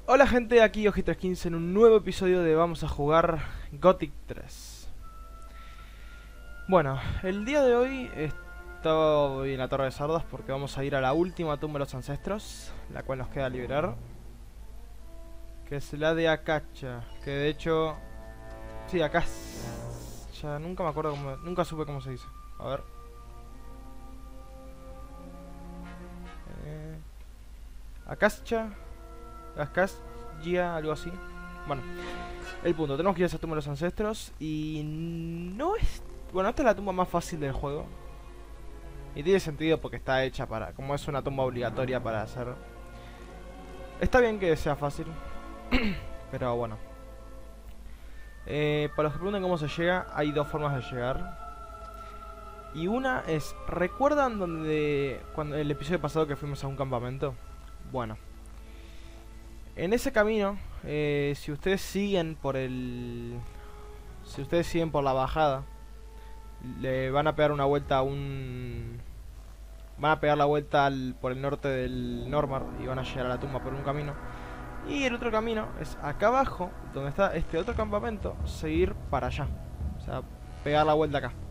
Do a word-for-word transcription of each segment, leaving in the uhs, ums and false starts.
Hola gente, aquí Oji trescientos quince en un nuevo episodio de Vamos a jugar Gothic tres. Bueno, el día de hoy estoy en la Torre de Sardas porque vamos a ir a la última tumba de los ancestros, la cual nos queda liberar, que es la de Akacha, que de hecho... Sí, Akacha, nunca me acuerdo cómo... Nunca supe cómo se dice. A ver... Eh... Akacha... Akacha, algo así. Bueno, el punto, tenemos que ir a esa tumba de los ancestros. Y no es... Bueno, esta es la tumba más fácil del juego. Y tiene sentido porque está hecha para... Como es una tumba obligatoria para hacer... Está bien que sea fácil. Pero bueno, eh, para los que preguntan cómo se llega, hay dos formas de llegar. Y una es... ¿Recuerdan donde... Cuando el episodio pasado que fuimos a un campamento? Bueno, en ese camino, eh, si ustedes siguen por el... Si ustedes siguen por la bajada, le van a pegar una vuelta a un... Van a pegar la vuelta al, por el norte del Normar y van a llegar a la tumba por un camino. Y el otro camino es acá abajo, donde está este otro campamento, seguir para allá. O sea, pegar la vuelta acá.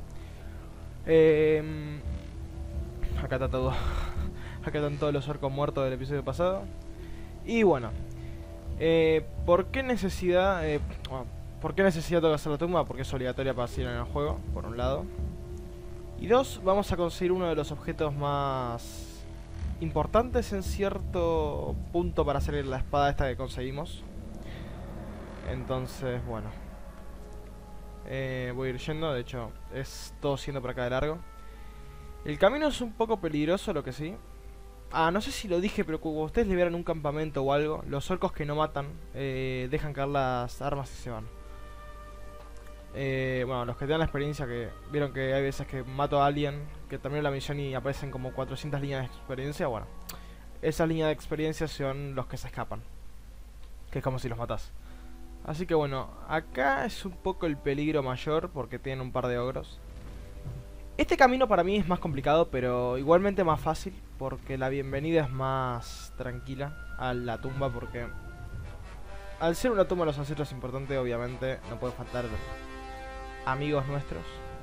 Eh, acá está todo. Acá están todos los orcos muertos del episodio pasado. Y bueno, eh, ¿por qué necesidad? Eh, bueno, ¿Por qué necesidad tengo que hacer la tumba? Porque es obligatoria para seguir en el juego, por un lado. Y dos, vamos a conseguir uno de los objetos más importantes en cierto punto para hacer la espada esta que conseguimos. Entonces, bueno, eh, voy a ir yendo, de hecho, es todo siendo por acá de largo. El camino es un poco peligroso, lo que sí. Ah, no sé si lo dije, pero cuando ustedes liberan un campamento o algo, los orcos que no matan eh, dejan caer las armas y se van. Eh, bueno, los que tengan la experiencia, que vieron que hay veces que mato a alguien, que termino la misión y aparecen como cuatrocientas líneas de experiencia. Bueno, esas líneas de experiencia son los que se escapan, que es como si los matas. Así que bueno, acá es un poco el peligro mayor porque tienen un par de ogros. Este camino para mí es más complicado, pero igualmente más fácil, porque la bienvenida es más tranquila a la tumba, porque al ser una tumba de los ancestros importante, obviamente no puede faltar amigos nuestros.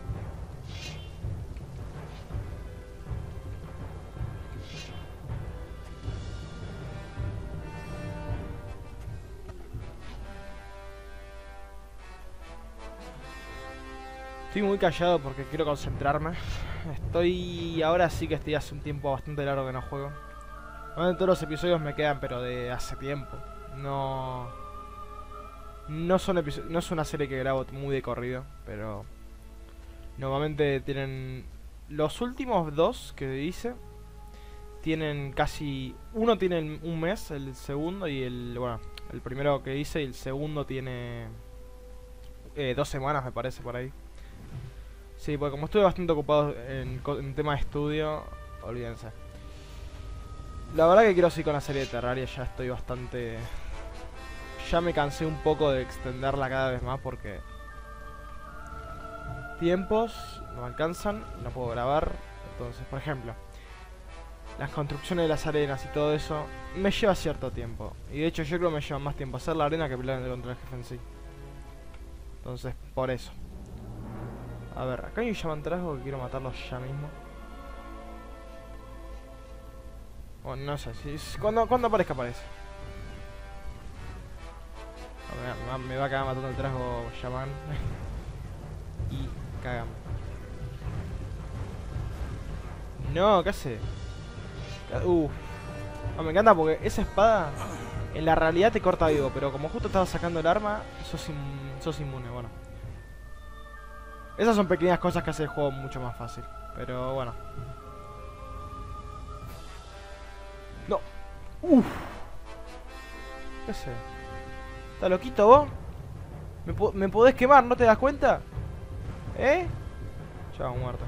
Estoy muy callado porque quiero concentrarme. Estoy... Ahora sí que estoy hace un tiempo bastante largo que no juego. Bueno, todos los episodios me quedan, pero de hace tiempo. No... No son episodios... No es una serie que grabo muy de corrido, pero... Normalmente tienen... Los últimos dos que hice tienen casi... Uno tiene un mes, el segundo, y el... Bueno, el primero que hice y el segundo tiene... Eh, dos semanas me parece por ahí. Sí, porque como estuve bastante ocupado en, en tema de estudio, olvídense. La verdad que quiero seguir con la serie de Terraria, ya estoy bastante... Ya me cansé un poco de extenderla cada vez más porque... Tiempos no me alcanzan, no puedo grabar. Entonces, por ejemplo, las construcciones de las arenas y todo eso me lleva cierto tiempo. Y de hecho yo creo que me lleva más tiempo hacer la arena que pelear contra el jefe en sí. Entonces, por eso. A ver, acá hay un llamantrasgo que quiero matarlos ya mismo. Bueno, no sé, si, si cuando, cuando aparezca aparece. No, me, me va a cagar matando el trasgo shaman. Y cagamos. No, ¿qué hace? Uff. No, me encanta porque esa espada en la realidad te corta vivo, pero como justo estaba sacando el arma, sos, in, sos inmune, bueno. Esas son pequeñas cosas que hace el juego mucho más fácil. Pero bueno. No. Uff. ¿Qué sé? ¿Estás loquito vos? ¿Me, po ¿Me podés quemar? ¿No te das cuenta? ¿Eh? Chao, muerto.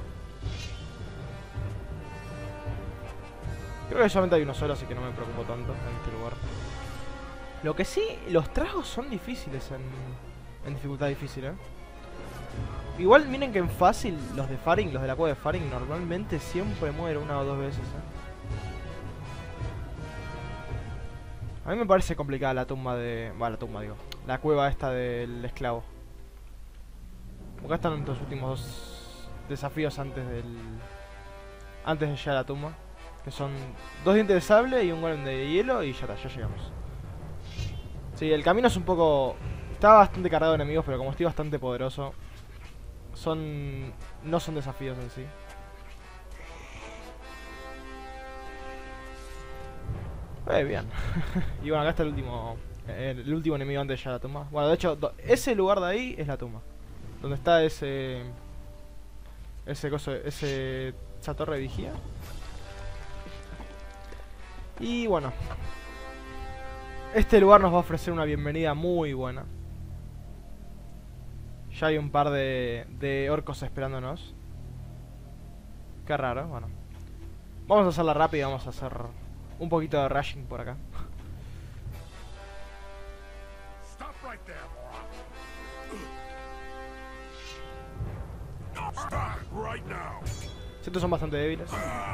Creo que solamente hay uno solo, así que no me preocupo tanto en este lugar. Lo que sí, los tragos son difíciles en, en dificultad difícil, ¿eh? Igual miren que en fácil, los de Faring, los de la cueva de Faring, normalmente siempre mueren una o dos veces, ¿eh? A mí me parece complicada la tumba de... Va, la tumba, digo. La cueva esta del esclavo. Acá están nuestros últimos dos desafíos antes del... Antes de llegar a la tumba. Que son dos dientes de sable y un golem de hielo y ya está, ya llegamos. Sí, el camino es un poco... Está bastante cargado de enemigos, pero como estoy bastante poderoso... Son... No son desafíos en sí. Eh, bien. Y bueno, acá está el último... El último enemigo antes de llegar a la tumba. Bueno, de hecho, ese lugar de ahí es la tumba. Donde está ese... Ese coso... Ese... Esa torre de vigía. Y bueno, este lugar nos va a ofrecer una bienvenida muy buena. Ya hay un par de, de orcos esperándonos. Qué raro, bueno. Vamos a hacerla rápida, vamos a hacer un poquito de rushing por acá. Estos son bastante débiles.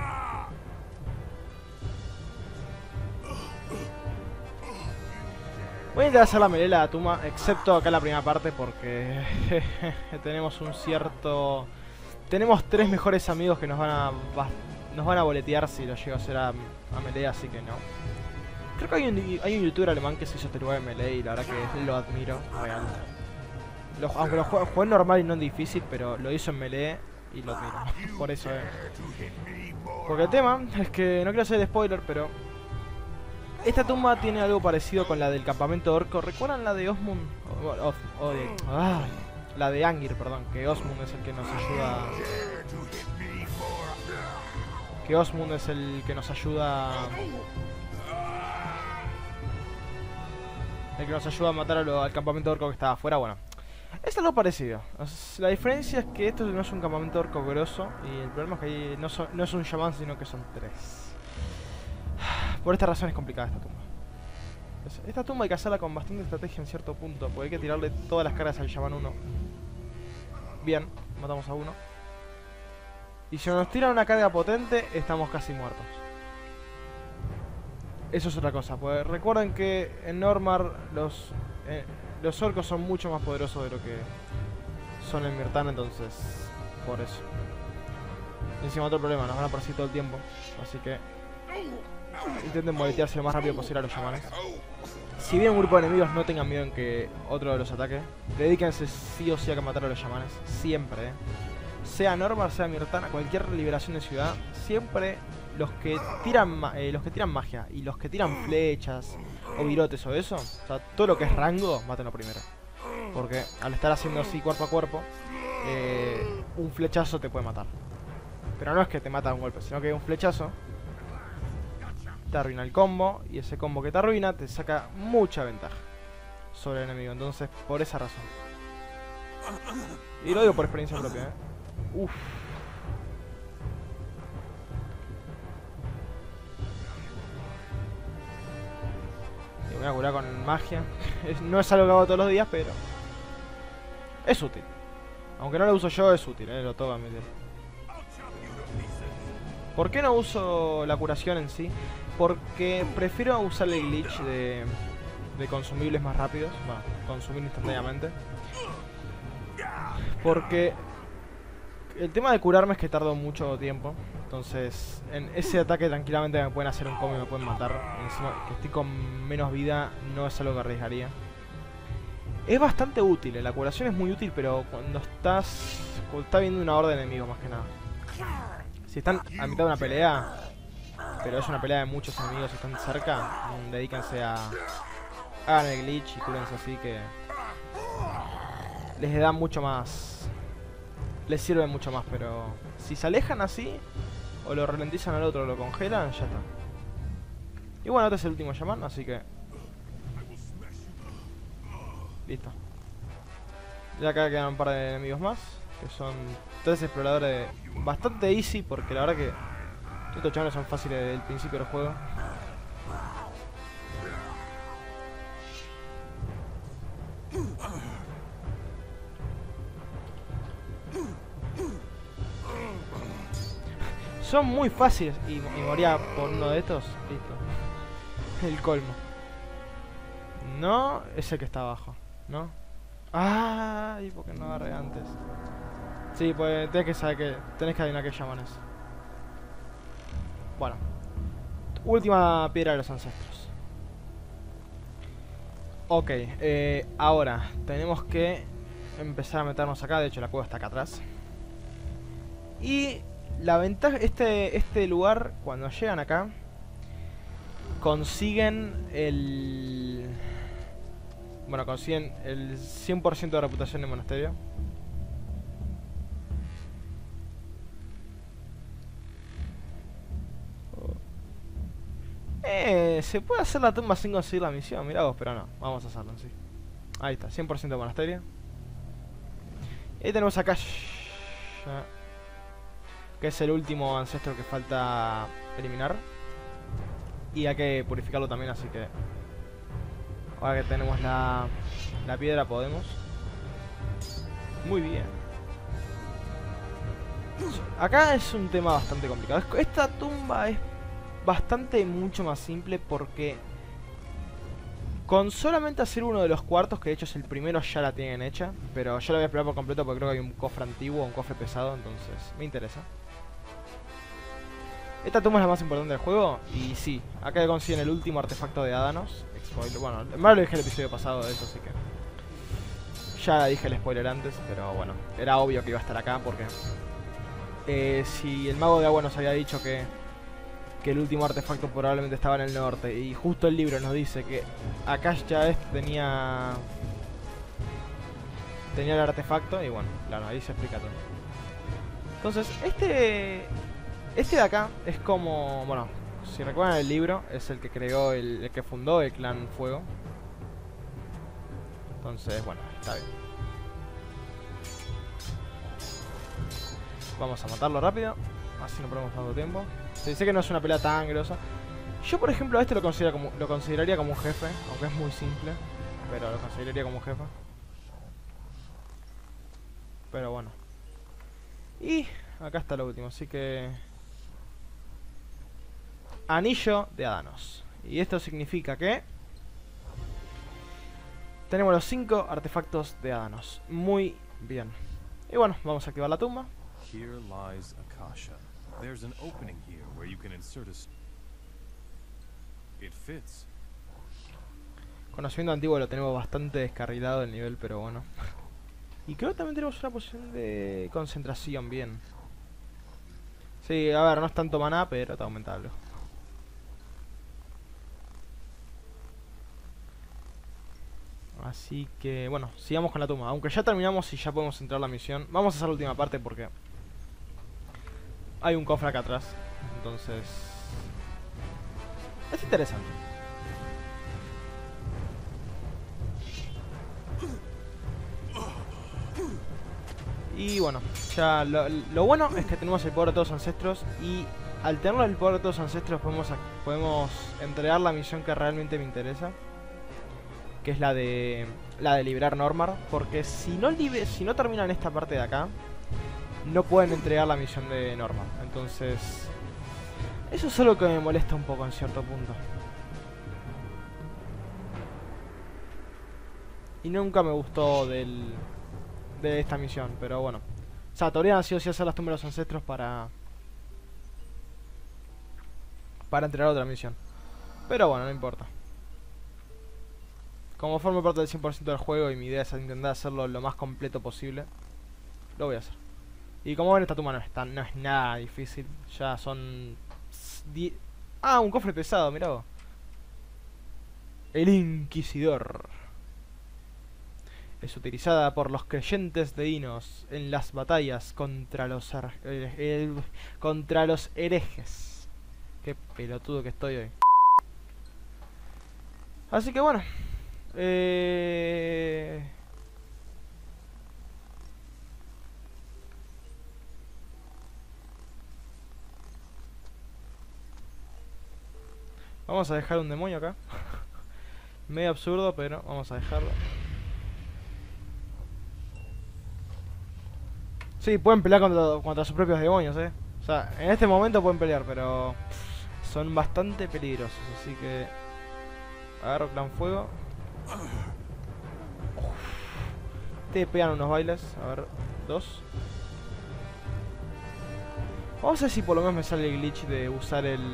Voy a intentar hacer la melee a la tumba, excepto acá en la primera parte porque tenemos un cierto... Tenemos tres mejores amigos que nos van a nos van a boletear si lo llego a hacer a, a melee, así que no. Creo que hay un, hay un youtuber alemán que se hizo este lugar de melee y la verdad que lo admiro, realmente. Lo, aunque lo jugué, jugué en normal y no en difícil, pero lo hizo en melee y lo admiro. Por eso, eh. Porque el tema es que, no quiero hacer el spoiler, pero... Esta tumba tiene algo parecido con la del campamento orco. ¿Recuerdan la de Osmund? O, o, o de, ah, la de Angir, perdón. Que Osmund es el que nos ayuda... Que Osmund es el que nos ayuda... El que nos ayuda a matar a lo, al campamento orco que estaba afuera. Bueno, es algo parecido. La diferencia es que esto no es un campamento orco grosso. Y el problema es que ahí no, son, no es un shaman, sino que son tres. Por esta razón es complicada esta tumba. Esta tumba hay que hacerla con bastante estrategia en cierto punto, porque hay que tirarle todas las cargas al Shaman uno. Bien, matamos a uno. Y si nos tiran una carga potente, estamos casi muertos. Eso es otra cosa, pues recuerden que en Normal los, eh, los orcos son mucho más poderosos de lo que son en Mirtana, entonces por eso. Y encima otro problema, nos van a perseguir todo el tiempo, así que... Intenten boletearse lo más rápido posible a los shamanes. Si bien un grupo de enemigos, no tengan miedo en que otro los ataque. Dedíquense sí o sí a matar a los shamanes. Siempre, eh. Sea Normal, sea Mirtana, cualquier liberación de ciudad. Siempre los que tiran eh, los que tiran magia y los que tiran flechas o virotes o eso, o sea, todo lo que es rango, mátenlo primero. Porque al estar haciendo así cuerpo a cuerpo, eh, un flechazo te puede matar. Pero no es que te mata de un golpe, sino que un flechazo te arruina el combo, y ese combo que te arruina te saca mucha ventaja sobre el enemigo, entonces por esa razón. Y lo digo por experiencia propia, eh. Uff. Y me voy a curar con magia. Es, no es algo que hago todos los días, pero es útil. Aunque no lo uso yo, es útil, eh, lo tengo que admitir. ¿Por qué no uso la curación en sí? Porque prefiero usar el glitch de, de consumibles más rápidos. Bueno, consumir instantáneamente. Porque el tema de curarme es que tardo mucho tiempo. Entonces, en ese ataque tranquilamente me pueden hacer un combo y me pueden matar. Encima que estoy con menos vida, no es algo que arriesgaría. Es bastante útil, la curación es muy útil, pero cuando estás... Cuando está viendo una horda de enemigos más que nada. Si están a mitad de una pelea, pero es una pelea de muchos enemigos y están cerca, mmm, dedíquense a... Hagan el glitch y cúrense así que... Les da mucho más... Les sirve mucho más, pero... Si se alejan así, o lo ralentizan al otro o lo congelan, ya está. Y bueno, este es el último shaman, así que... Listo. Ya acá quedan un par de enemigos más, que son tres exploradores bastante easy, porque la verdad que estos chavales son fáciles desde el principio del juego. Son muy fáciles y, y moría por uno de estos. Listo. El colmo. No, ese que está abajo, ¿no? Ay, ¿por qué no agarré antes? Sí, pues tenés que saber que... Tenés que adivinar qué llaman eso. Bueno. Última piedra de los ancestros. Ok, eh, ahora tenemos que empezar a meternos acá. De hecho la cueva está acá atrás. Y la ventaja... Este, este lugar, cuando llegan acá, consiguen el... Bueno, consiguen el cien por ciento de reputación de monasterio. Eh, se puede hacer la tumba sin conseguir la misión, mirá vos, pero no, vamos a hacerlo en sí. Ahí está, cien por ciento de monasterio. Y ahí tenemos acá ya, que es el último ancestro que falta eliminar. Y hay que purificarlo también, así que ahora que tenemos la, la piedra podemos. Muy bien. Acá es un tema bastante complicado. Esta tumba es bastante mucho más simple porque con solamente hacer uno de los cuartos, que de hecho es el primero, ya la tienen hecha. Pero yo la voy a explorar por completo porque creo que hay un cofre antiguo, un cofre pesado, entonces me interesa. Esta tumba es la más importante del juego. Y sí, acá consiguen el último artefacto de Ádanos. Spoiler. Bueno, en verdad lo dije el episodio pasado de eso, así que ya dije el spoiler antes, pero bueno, era obvio que iba a estar acá porque eh, si el mago de agua nos había dicho que que el último artefacto probablemente estaba en el norte, y justo el libro nos dice que acá ya este tenía tenía el artefacto, y bueno, claro, ahí se explica todo. Entonces, este este de acá es como, bueno, si recuerdan el libro, es el que creó, el, el que fundó el clan Fuego. Entonces, bueno, está bien. Vamos a matarlo rápido, así no perdemos tanto tiempo. Se dice que no es una pelea tan grosa. Yo, por ejemplo, a este lo, considero como, lo consideraría como un jefe, aunque es muy simple, pero lo consideraría como un jefe. Pero bueno. Y acá está lo último, así que... Anillo de Ádanos. Y esto significa que tenemos los cinco artefactos de Ádanos. Muy bien. Y bueno, vamos a activar la tumba. Here lies Akasha. There's an opening here where you can insert a... It fits. Conocimiento antiguo lo tenemos bastante descarrilado el nivel, pero bueno. Y creo que también tenemos una posición de concentración, bien. Sí, a ver, no es tanto maná, pero está aumentable. Así que, bueno, sigamos con la tumba. Aunque ya terminamos y ya podemos entrar a la misión. Vamos a hacer la última parte porque hay un cofre acá atrás. Entonces es interesante. Y bueno, ya lo, lo bueno es que tenemos el poder de todos los ancestros. Y al tener el poder de todos los ancestros podemos, podemos entregar la misión que realmente me interesa, que es la de la de liberar Normal. Porque si no, libe, si no terminan esta parte de acá, no pueden entregar la misión de Normal. Entonces eso es algo que me molesta un poco en cierto punto. Y nunca me gustó del, de esta misión, pero bueno. O sea, todavía han sido sí hacer las tumbas de los ancestros para Para entregar otra misión. Pero bueno, no importa. Como forma parte del cien por ciento del juego y mi idea es intentar hacerlo lo más completo posible, lo voy a hacer. Y como ven, esta tumba no es, tan, no es nada difícil. Ya son... Ah, un cofre pesado, mirá vos. El Inquisidor. Es utilizada por los creyentes de Dinos en las batallas contra los her el, el, contra los herejes. Qué pelotudo que estoy hoy. Así que bueno. Eh... Vamos a dejar un demonio acá. Medio absurdo, pero vamos a dejarlo. Sí, pueden pelear contra, contra sus propios demonios, eh. O sea, en este momento pueden pelear, pero son bastante peligrosos. Así que agarro clan fuego. Te pegan unos bailes. A ver, dos. Vamos a ver si por lo menos me sale el glitch de usar el...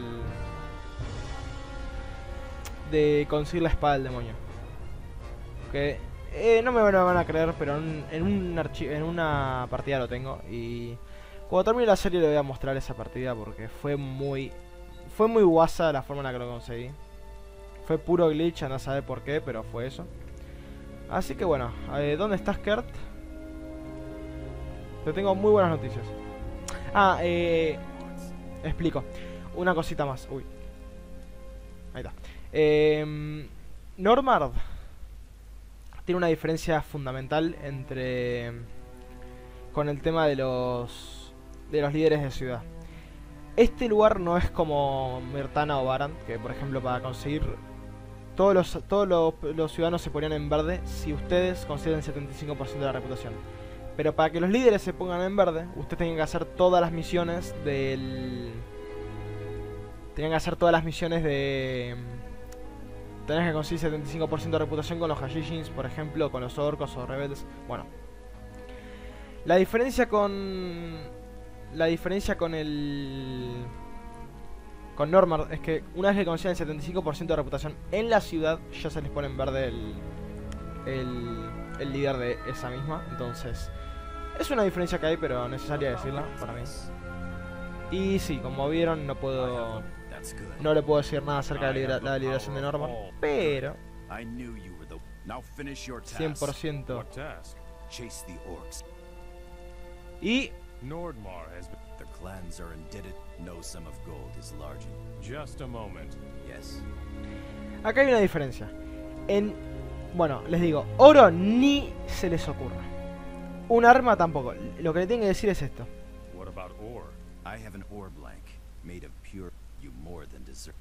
de conseguir la espada del demonio. Que eh, no me van a creer, pero en, en, un archivo, en una partida lo tengo. Y cuando termine la serie le voy a mostrar esa partida porque fue muy... Fue muy guasa la forma en la que lo conseguí. Fue puro glitch, anda a saber por qué, pero fue eso. Así que bueno, eh, ¿dónde estás, Kurt? Te tengo muy buenas noticias. Ah, eh... explico. Una cosita más. Uy. Ahí está. Eh, Normard tiene una diferencia fundamental entre... con el tema de los... de los líderes de ciudad. Este lugar no es como Mirtana o Varant, que por ejemplo para conseguir... Todos los, todos los, los ciudadanos se ponían en verde si ustedes consiguen el setenta y cinco por ciento de la reputación. Pero para que los líderes se pongan en verde, ustedes tienen que hacer todas las misiones del... Tienen que hacer todas las misiones de... Tenés que conseguir setenta y cinco por ciento de reputación con los Hashishins, por ejemplo, con los orcos o rebeldes. Bueno. La diferencia con... La diferencia con el... Con Normard es que una vez que consigan el setenta y cinco por ciento de reputación en la ciudad, ya se les pone en verde el, el, el líder de esa misma. Entonces, es una diferencia que hay, pero necesaria decirla para mí. Y sí, como vieron, no puedo... No le puedo decir nada acerca de la, libera la liberación de Normard, pero... cien por ciento. Y... The clans are indebted. No sum of gold is large. Just a moment. Yes. Acá hay una diferencia. En... Bueno, les digo, oro ni se les ocurra. Un arma tampoco. Lo que le tengo que decir es esto. What about ore? I have an ore blank made of pure you more than deserve.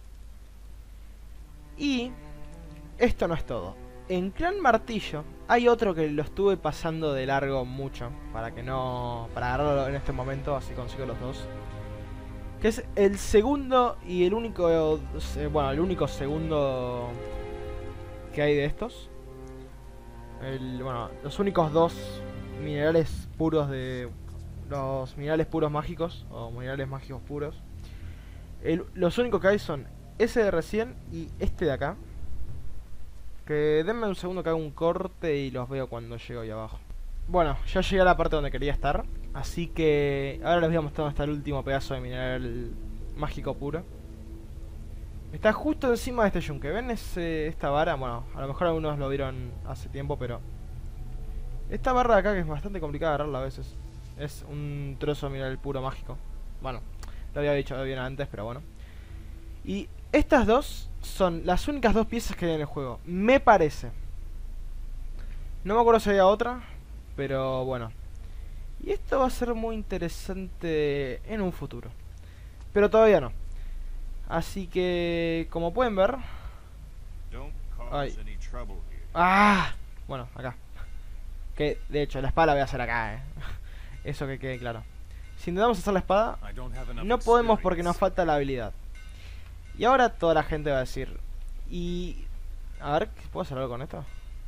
Y esto no es todo. En Clan Martillo hay otro que lo estuve pasando de largo mucho, para que no... para agarrarlo en este momento, así consigo los dos. Que es el segundo y el único... bueno, el único segundo que hay de estos. El, bueno, los únicos dos minerales puros de... Los minerales puros mágicos, o minerales mágicos puros. El, los únicos que hay son ese de recién y este de acá. Que denme un segundo que haga un corte y los veo cuando llego ahí abajo. Bueno, ya llegué a la parte donde quería estar. Así que ahora les voy a mostrar dónde está el último pedazo de mineral mágico puro. Está justo encima de este yunque. ¿Ven ese, esta vara? Bueno, a lo mejor algunos lo vieron hace tiempo, pero... Esta barra de acá que es bastante complicada agarrarla a veces. Es un trozo de mineral puro mágico. Bueno, lo había dicho bien antes, pero bueno. Y estas dos son las únicas dos piezas que hay en el juego, me parece. No me acuerdo si había otra, pero bueno. Y esto va a ser muy interesante en un futuro, pero todavía no. Así que, como pueden ver... Ay. ¡Ah! Bueno, acá. Que, de hecho, la espada la voy a hacer acá, eh. Eso que quede claro. Si intentamos hacer la espada, no podemos porque nos falta la habilidad. Y ahora toda la gente va a decir... Y... A ver, ¿puedo hacer algo con esto?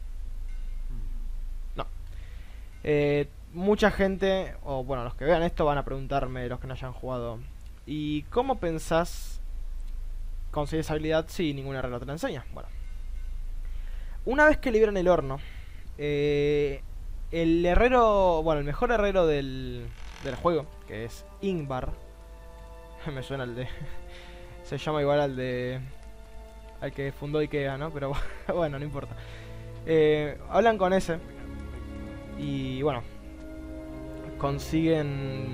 No. Eh, mucha gente, o bueno, los que vean esto van a preguntarme, los que no hayan jugado, ¿y cómo pensás conseguir esa habilidad si ningún herrero te la enseña? Bueno. Una vez que liberan el horno, eh, el herrero... Bueno, el mejor herrero del, del juego, que es Ingvar. Me suena el de... Se llama igual al de... al que fundó Ikea, ¿no? Pero bueno, no importa. Eh, hablan con ese. Y bueno. Consiguen...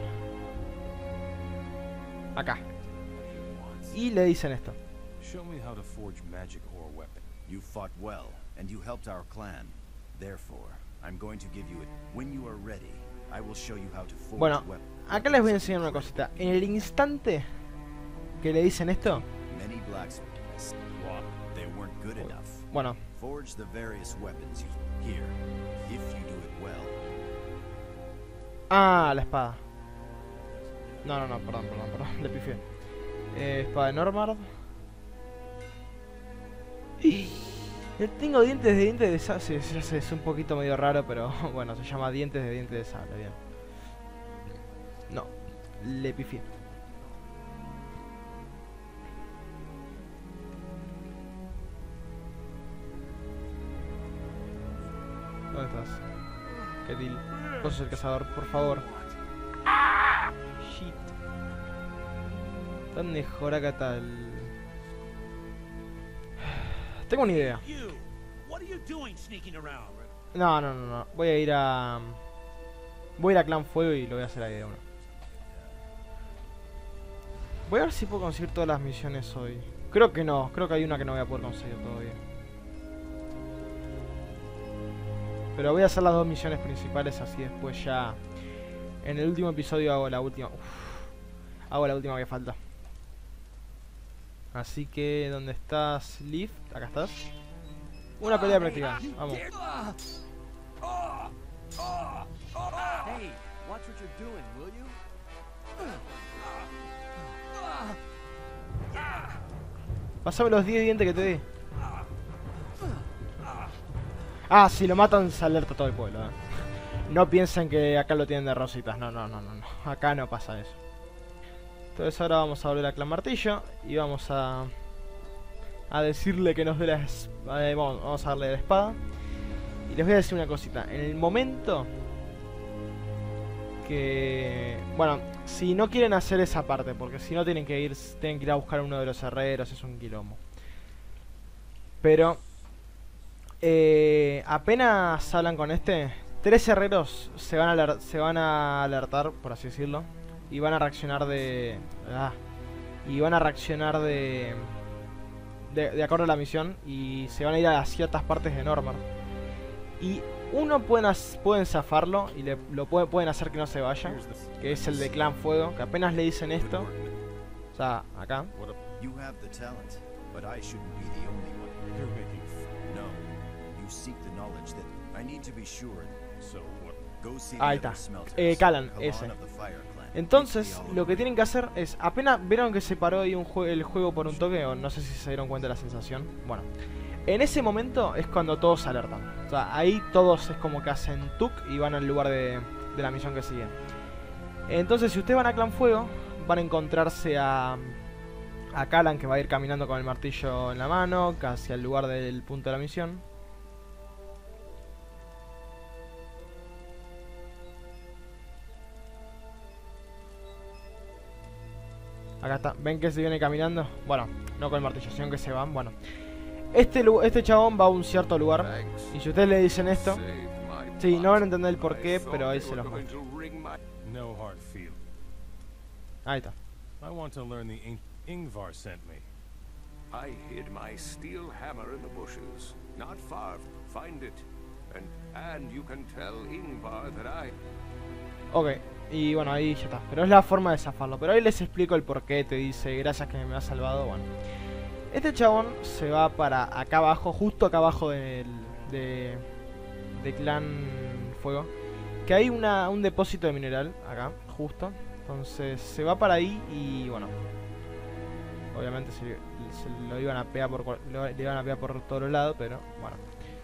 Acá. Y le dicen esto. Show me how to forge magic ore weapon. You fought well, and you helped our clan. Therefore, I'm going to give you it. When you are ready, I will show you how to forge Bueno, weapon. acá les voy a enseñar una cosita. En el instante que le dicen esto... Many blacksmiths, they weren't good enough. Bueno. Forge the various weapons you here. If you do it well. Ah, la espada. No, no, no, perdón, perdón, perdón, le pifié. Eh, espada de Normard. Le tengo dientes de dientes de sable. Sí, sí, sí, es un poquito medio raro, pero bueno, se llama dientes de dientes de sable, bien. No, le pifié. ¿Dónde estás? Ketil, vos sos el cazador, por favor. Shit. ¿Dónde Joraka está el...? Tengo una idea. No, no, no, no. Voy a ir a... Voy a ir a Clan Fuego y lo voy a hacer ahí de uno. Voy a ver si puedo conseguir todas las misiones hoy. Creo que no, creo que hay una que no voy a poder conseguir todavía. Pero voy a hacer las dos misiones principales, así después ya... En el último episodio hago la última... Uf, hago la última que falta. Así que, ¿dónde estás, Leaf? Acá estás. Una pelea práctica, vamos. Hey, watch what you're doing, will you? Pásame los diez dientes que te di. Ah, si lo matan se alerta todo el pueblo, eh. No piensen que acá lo tienen de rositas. No, no, no, no, no. Acá no pasa eso. Entonces ahora vamos a volver a Clan Martillo y vamos a a decirle que nos dé la espada. Eh, vamos, vamos a darle la espada. Y les voy a decir una cosita. En el momento que... Bueno, si no quieren hacer esa parte, porque si no tienen que ir tienen que ir a buscar a uno de los herreros, es un quilombo. Pero eh, apenas hablan con este, tres herreros se van a, se van a alertar, por así decirlo. Y van a reaccionar de... Ah, y van a reaccionar de, de... De acuerdo a la misión. Y se van a ir a ciertas partes de Normann. Y uno pueden, pueden zafarlo. Y le, lo puede, pueden hacer que no se vaya. Que es el de Clan Fuego. Que apenas le dicen esto. O sea, acá. Ahí está. Eh, Callan, ese. Entonces, lo que tienen que hacer es... Apenas vieron que se paró ahí un jue el juego por un toque, o no sé si se dieron cuenta de la sensación. Bueno, en ese momento es cuando todos se alertan. O sea, ahí todos es como que hacen tuk y van al lugar de, de la misión que sigue. Entonces, si ustedes van a Clan Fuego, van a encontrarse a... A Callan, que va a ir caminando con el martillo en la mano, casi al lugar del punto de la misión. Acá está, ¿ven que se viene caminando? Bueno, no con el martillo, sino que se van, bueno. Este, este chabón va a un cierto lugar. Y si ustedes le dicen esto... Sí, no van a entender el porqué, pero ahí se los muestro. Ahí está. Ingvar sent me. I hid my steel hammer in the bushes. Not far. Find it. And, and you can tell Ingvar that I... Ok. Y bueno, ahí ya está. Pero es la forma de zafarlo. Pero ahí les explico el por qué. Te dice, gracias que me has salvado. Bueno, este chabón se va para acá abajo. Justo acá abajo del, de, de Clan Fuego. Que hay una, un depósito de mineral. Acá, justo. Entonces se va para ahí y bueno. Obviamente se, se lo iban a pegar por lo, le iban a pegar por todos lados. Pero bueno.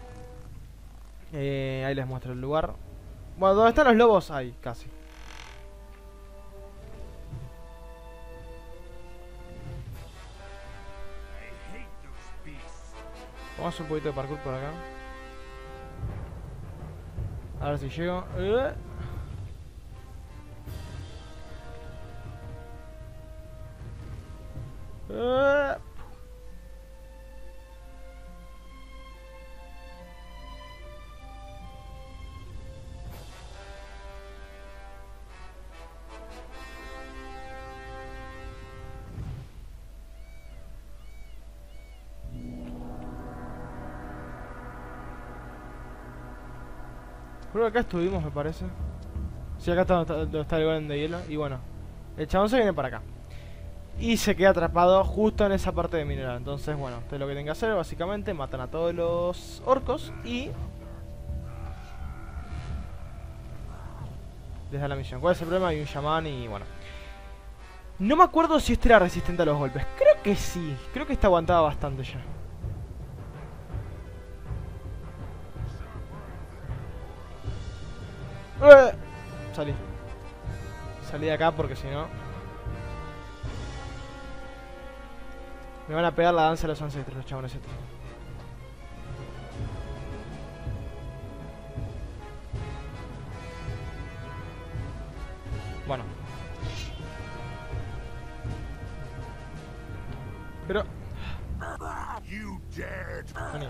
Eh, ahí les muestro el lugar. Bueno, ¿dónde están los lobos? Ahí, casi. Vamos a hacer un poquito de parkour por acá. A ver si llego. Uh. Uh. Creo que acá estuvimos, me parece. Sí, acá está donde está, donde está el golem de hielo. Y bueno, el chabón se viene para acá y se queda atrapado justo en esa parte de mineral. Entonces, bueno, ustedes lo que tienen que hacer, básicamente, matan a todos los orcos y les dan la misión. ¿Cuál es el problema? Hay un chamán y bueno. No me acuerdo si este era resistente a los golpes. Creo que sí. Creo que está aguantado bastante ya. salí. Salí de acá porque si no me van a pegar la danza de los ancestros, los chabones estos. Bueno. Pero... Vení.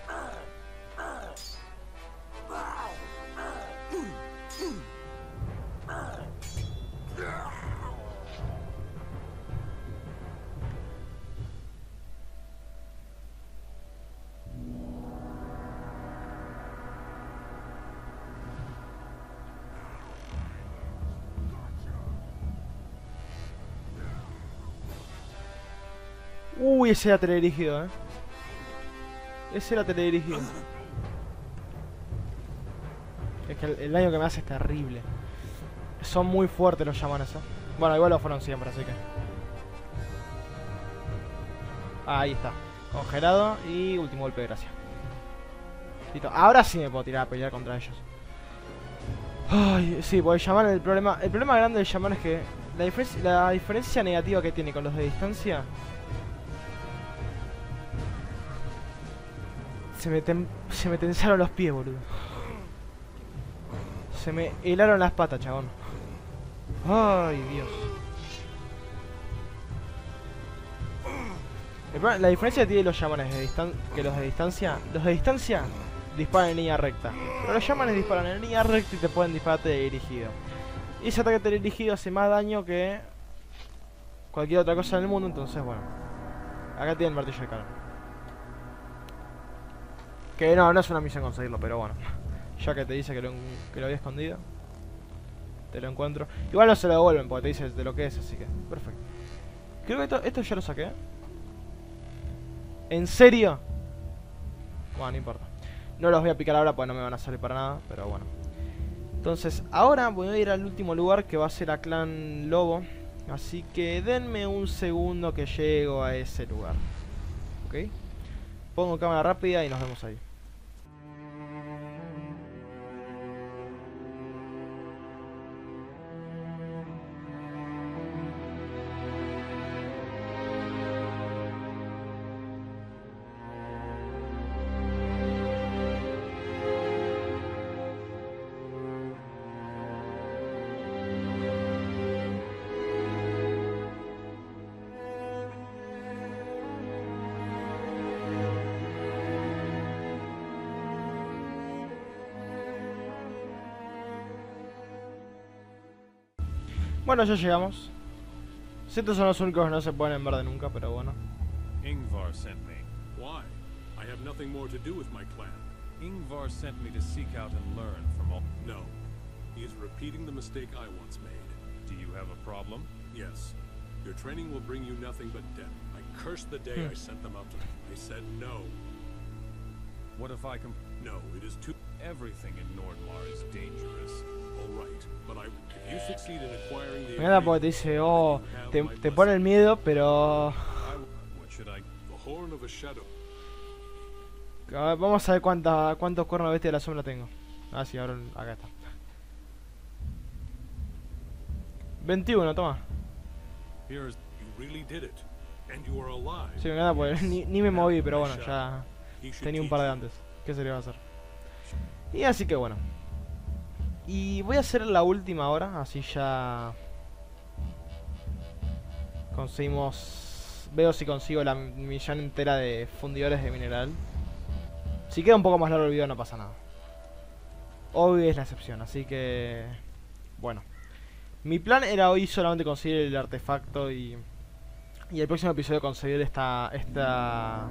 Uy, ese era teledirigido, eh. Ese era teledirigido. Es que el, el daño que me hace es terrible. Son muy fuertes los chamanes, eh. Bueno, igual lo fueron siempre, así que... Ah, ahí está. Congelado y último golpe de gracia. Listo. Ahora sí me puedo tirar a pelear contra ellos. Ay, sí, porque el shaman, el problema... El problema grande del shaman es que... La, diferencia, la diferencia negativa que tiene con los de distancia... Se me, ten, se me tensaron los pies, boludo. Se me helaron las patas, chabón. Ay, Dios. El problema, la diferencia que tienen los shamanes de distan que los de distancia... Los de distancia disparan en línea recta. Pero los shamanes disparan en línea recta y te pueden disparar teledirigido. Y ese ataque teledirigido hace más daño que... cualquier otra cosa en el mundo, entonces bueno. Acá tienen el martillo de Calón. Que no, no es una misión conseguirlo, pero bueno. Ya que te dice que lo, que lo había escondido, te lo encuentro. Igual no se lo devuelven porque te dice de lo que es, así que perfecto. Creo que esto, esto ya lo saqué. ¿En serio? Bueno, no importa. No los voy a picar ahora porque no me van a salir para nada, pero bueno. Entonces, ahora voy a ir al último lugar, que va a ser a Clan Lobo. Así que denme un segundo que llego a ese lugar. ¿Ok? Pongo cámara rápida y nos vemos ahí. Bueno, ya llegamos. Estos son los únicos que no se pueden en verde nunca, pero bueno. Ingvar sent me. Why? I have nothing more to do with my clan. Ingvar sent me to seek out and learn from all... No. He is repeating the mistake I once made. Do you have a problem? Yes. Your training will bring you nothing but death. I cursed the day Hmm. I sent them out to... They said no. What if I can... No, it is too... Everything in Nordmar is dangerous. All right, but I... If you succeed in acquiring the... Me da porque te dice, oh, te, te pone el miedo, pero... I... What should I... The horn of a shadow. A ver, vamos a ver cuánta, cuántos cuernos de bestia de la sombra tengo. Ah, sí, ahora acá está. veintiuno, toma. Here is... You really did it. And you are alive. Sí, me da porque ni, ni me moví, pero bueno, ya He should tenía un teach par de you. antes. ¿Qué se le va a hacer? Y así que bueno. Y voy a hacer la última ahora, así ya... Conseguimos... Veo si consigo la misión entera de fundidores de mineral. Si queda un poco más largo el video no pasa nada. Hoy es la excepción, así que... Bueno. Mi plan era hoy solamente conseguir el artefacto y... Y el próximo episodio conseguir esta... Esta...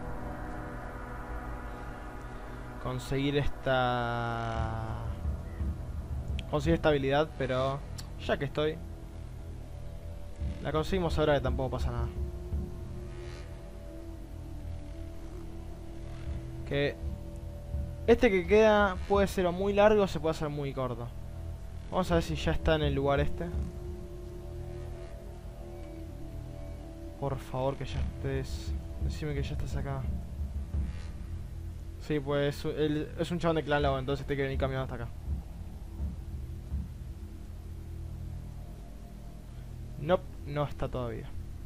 Conseguir esta... Conseguir esta habilidad, pero... Ya que estoy... La conseguimos ahora que tampoco pasa nada. Que... Este que queda puede ser o muy largo o se puede hacer muy corto. Vamos a ver si ya está en el lugar este. Por favor que ya estés... Decime que ya estás acá. Sí, pues él es un chabón de Clan Lobo, entonces te quiere venir caminando hasta acá. no está todavía.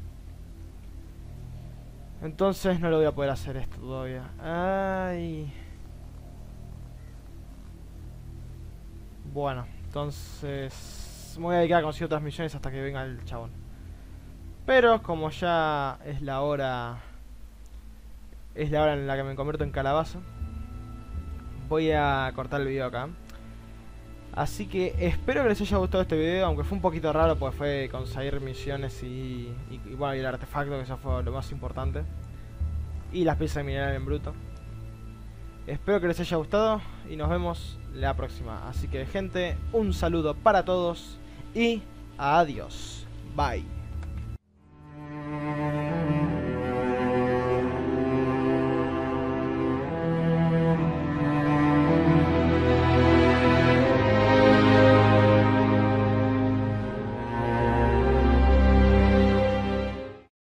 Entonces no lo voy a poder hacer esto todavía. Ay. Bueno, entonces me voy a dedicar a conseguir otras misiones hasta que venga el chabón. Pero como ya es la hora, es la hora en la que me convierto en calabaza, voy a cortar el video acá. Así que espero que les haya gustado este video, aunque fue un poquito raro porque fue conseguir misiones y, y, y bueno, y el artefacto, que eso fue lo más importante. Y las piezas de mineral en bruto. Espero que les haya gustado y nos vemos la próxima. Así que gente, un saludo para todos y adiós. Bye.